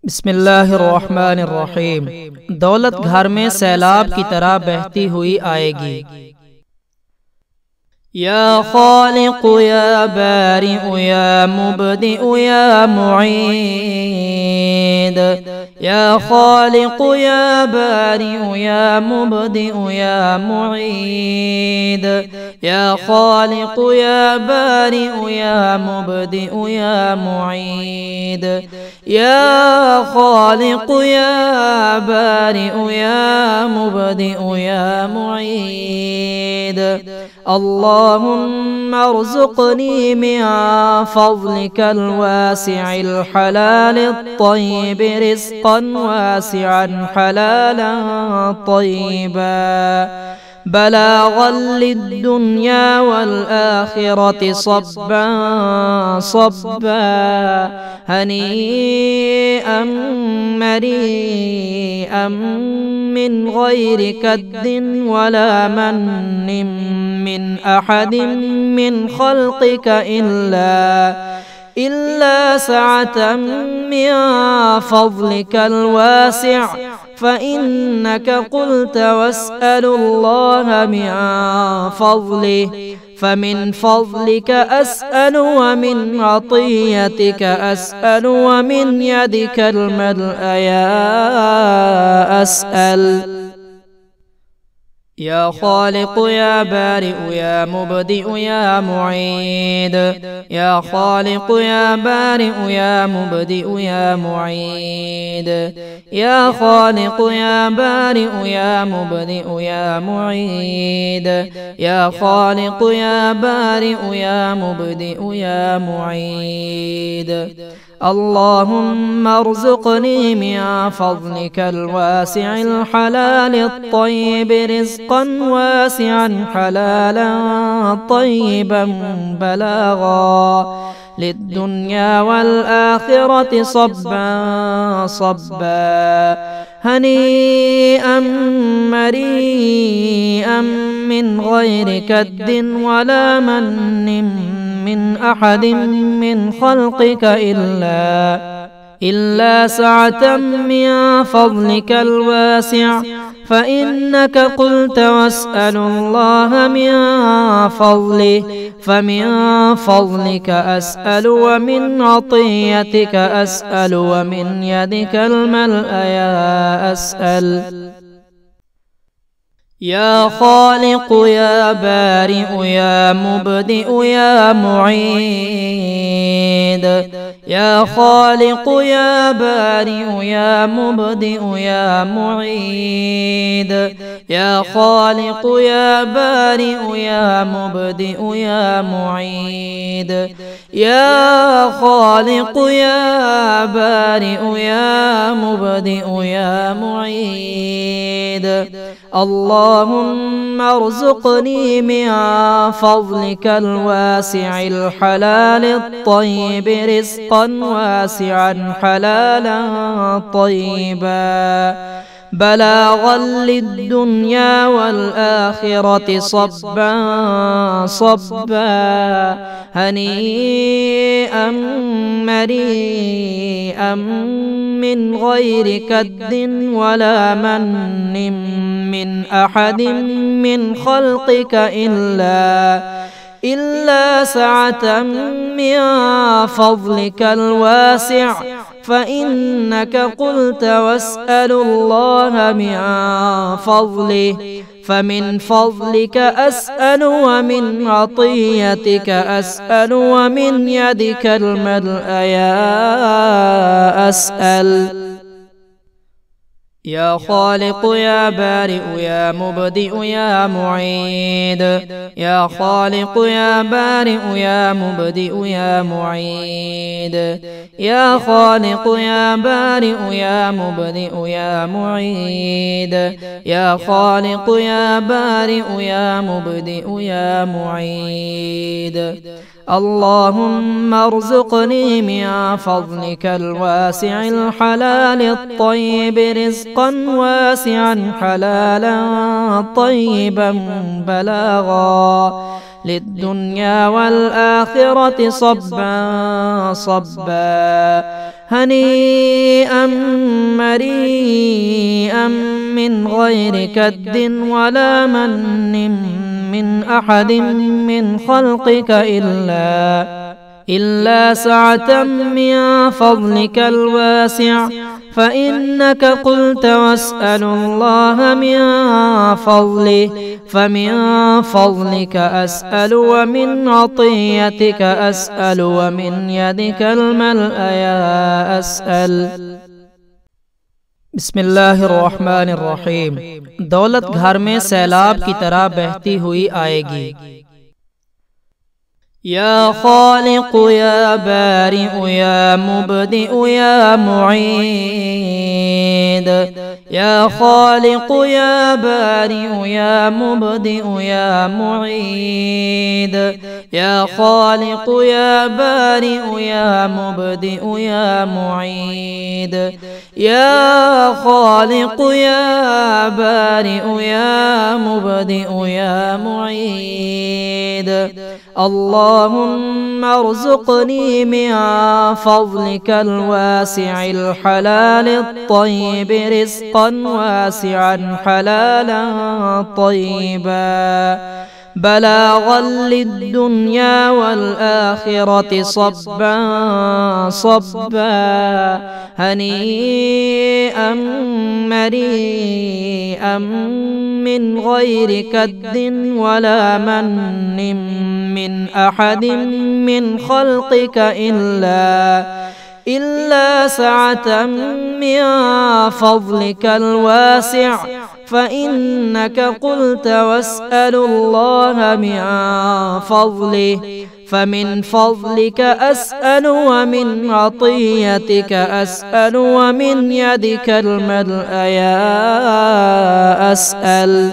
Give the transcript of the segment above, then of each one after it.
बिस्मिल्लाहिर्रहमानिर्रहीम। दौलत घर में सैलाब की तरह बहती हुई आएगी। या खालिक़ु या बारिउ या मुब्दिउ या मुईद। या खालिक़ु या बारिउ या मुब्दिउ या मुईद। या खालिक़ु या बारिउ या मुब्दिउ या मुईद। या खालिक़ु या बारिउ या मुब्दिउ या मुईद। अल्लाहुम्मा अर्ज़ुक़नी मिन फ़ज़्लिकल वासिअल हलालित तय्यिब रिज़्क़न वासिअन हलालन तय्यिबा बलागन लिद्दुन्या वल आखिरति सब्बन सब्बा हनीअन मरीअन मिन गैरि कद्दिन वला मन्निन मिन अहदिन मिन खल्क़िक इल्ला सअतन मिन फ़ज़्लिकल वासिअ फ़इन्नक क़ुल्त वस्अलुल्लाह मिन फ़ज़लिह फ़मिन फ़ज़लिक अस्अल वमिन अतियतिक अस्अल वमिन यदिकल मल्अया अस्अल। या खालिक़ु या बारिउ या मुब्दिउ या मुईद। या खालिक़ु या बारिउ या मुब्दिउ या मुईद। या खालिक़ु या बारिउ या मुब्दिउ या मुईद। या खालिक़ु या बारिउ या मुब्दिउ या मुईद। अल्लाहुम्मा अर्ज़ुक़नी मिन फ़ज़्लिकल वासिअल हलालित तय्यिब रिज़्क़न वासिअन हलालन तय्यिबन बलागन लिद्दुन्या वल आखिरति सब्बन सब्बा हनीअन मरीअन मिन गैरि कद्दिन वला मन्निन मिन अहदिन मिन खल्क़िक इल्ला सअतन मिन फ़ज़लिकल वासिअ फ़इन्नक क़ुल्त वस्अलुल्लाह मिन फ़ज़लिह फ़मिन फ़ज़लिक अस्अल वमिन अतियतिक अस्अल वमिन यदिकल मल्अया अस्अल। या खालिक़ु या बारिउ या मुब्दिउ या मुईद। या खालिक़ु या बारिउ या मुब्दिउ या मुईद। या खालिक़ु या बारिउ या मुब्दिउ या मुईद। या खालिक़ु या बारिउ या मुब्दिउ या मुईद। अल्लाहुम्मा अर्ज़ुक़नी मिन फ़ज़्लिकल वासिअल हलालित तय्यिब रिज़्क़न वासिअन हलालन तय्यिबा बलागन लिद्दुन्या वल आखिरति सब्बन सब्बा हनीअन मरीअन मिन गैरि कद्दिन वला मन्निन मिन अहदिन मिन खल्क़िक इल्ला सअतन मिन फ़ज़लिकल वासिअ फ़इन्नक क़ुल्त वस्अलुल्लाह मिन फ़ज़लिह फ़मिन फ़ज़लिक अस्अल वमिन अतियतिक अस्अल वमिन यदिकल मल्अया अस्अल। या खालिक़ु या बारिउ या मुब्दिउ या मुईद। या खालिक़ु या बारिउ या मुब्दिउ या मुईद। या खालिक़ु या बारिउ या मुब्दिउ या मुईद। या खालिक़ु या बारिउ या मुब्दिउ या मुईद। अल्लाहुम्मा अर्ज़ुक़नी मिन फ़ज़्लिकल वासिअल हलालित तय्यिब रिज़्क़न वासिअन हलालन तय्यिबन बलागन लिद्दुन्या वल आखिरति सब्बन सब्बा هنيئا مريئا من غير كد ولا من أحد من خلقك إلا سعة من فضلك الواسع، فإنك قلت واسألوا الله من فضله، فمن فضلك أسأل ومن عطيتك أسأل ومن يدك الملأ أسأل। बिस्मिल्लाहिर्रहमानिर्रहीम। दौलत घर में सैलाब की तरह बहती हुई आएगी। या खालिक या बारिअ या मुबदिअ या मुईद, या खालिक या बारिअ या मुबदिअ या मुईद, या खालिक या बारिअ या मुबदिअ या मुईद, या खालिक या बारिअ या मुबदिअ या मुईद। اللهم ارزقني من فضلك الواسع الحلال الطيب رزقا واسعا حلالا طيبا، بلاغا للدنيا والآخرة صبا صبا، هنيئا مريئا من غير كد ولا من أحد من خلقك إلا سعة من فضلك الواسع، فإنك قلت واسألوا الله من فضله، فمن فضلك أسأل ومن عطيتك أسأل ومن يدك الملأ أسأل।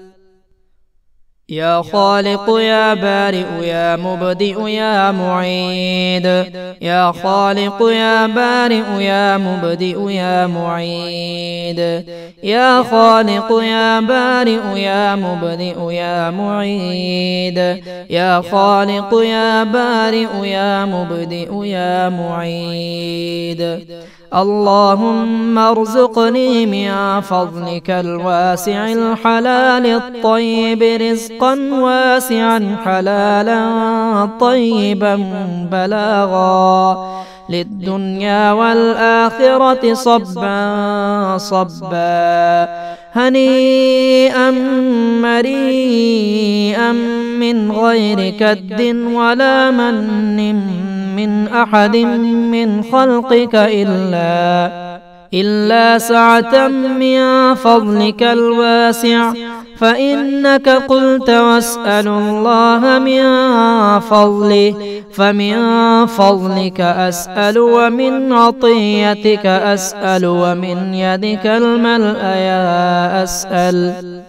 يا خالق يا بارئ يا مبدئ يا معيد، يا خالق يا بارئ يا مبدئ يا معيد، يا خالق يا بارئ يا مبدئ يا معيد، يا خالق يا بارئ يا مبدئ يا معيد. اللهم ارزقني من فضلك الواسع الحلال الطيب رزقا واسعا حلالا طيبا، بلاغا للدنيا والآخرة صبا صبا، هنيئا مريئا من غير كد ولا من أحد من خلقك إلا سعة من فضلك الواسع، فإنك قلت واسألوا الله من فضله، فمن فضلك أسأل ومن عطيتك أسأل ومن يدك الملأ أسأل.